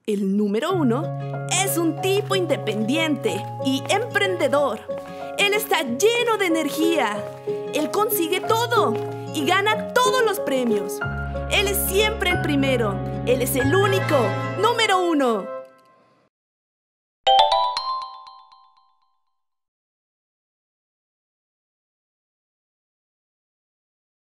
El número 1 es un tipo independiente y emprendedor. Él está lleno de energía. Él consigue todo y gana todos los premios. Él es siempre el primero. Él es el único número 1.